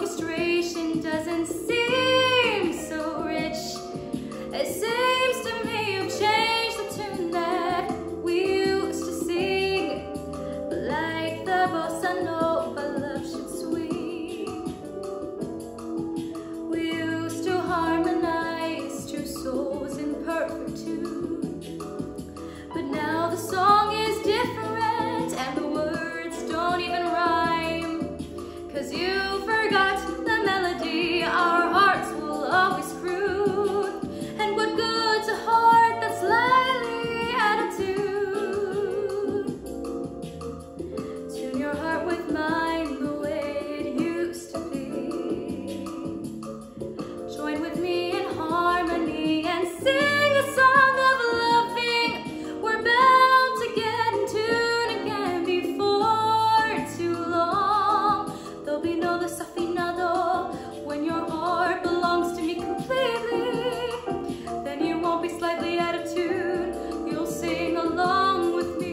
illustration doesn't seem so rich. It seems to me you've changed the tune that we used to sing, like the bossa nova love should swing. We used to harmonize two souls in perfect tune, but now the song is different and the words don't even rhyme, 'cause you forgot the melody our hearts will always groove. And what good's a heart that's slightly out of tune? Tune your heart with mine the way it used to be. Join with me in harmony and sing a song of loving. We're bound to get in tune again before too long. There'll be no desafinado when your heart belongs to me completely. Then you won't be slightly out of tune, you'll sing along with me.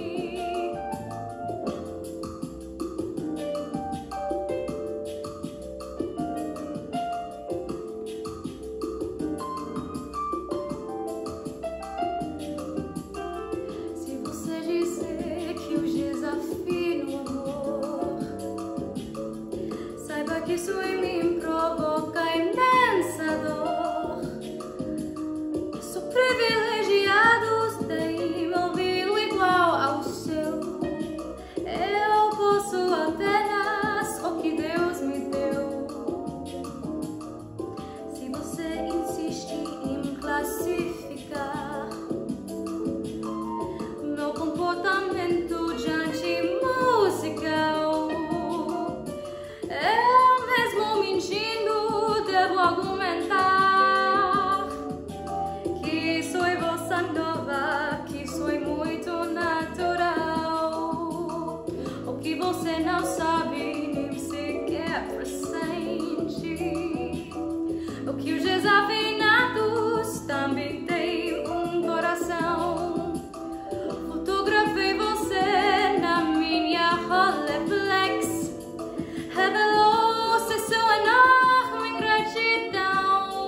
Se você dizer que eu desafio o amor, saiba que isso em mim provoca imensa dor. Eu sou privilegiado, tenho ouvido igual ao seu. Eu posso apenas o que Deus me deu. Se você insiste em classificar meu comportamento diante musical, eu mesmo mentindo devo argumentar que sou bossa nova, que sou muito natural. O que você não sabe nem sequer pressente, o que os desafinados também têm um coração. Fotografei você na minha Rolleiflex, revelou-se sua enorme ingratidão.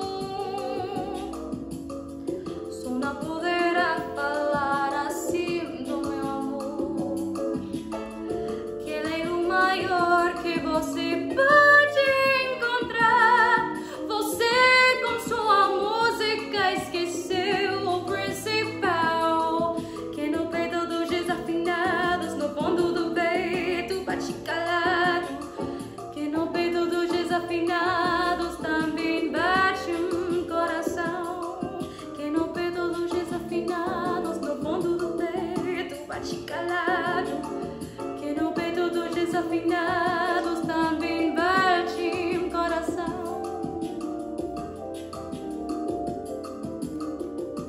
Só não poderá falar assim do meu amor, que ele é o maior que você pode encontrar. Você com sua música esqueceu o principal, que no peito dos desafinados, no fundo do peito bate calado, que no peito dos desafinados também bate um coração, que no peito dos desafinados, no fundo do peito bate calado, que no peito dos desafinados também bate um coração.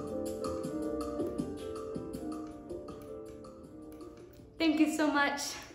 Thank you so much.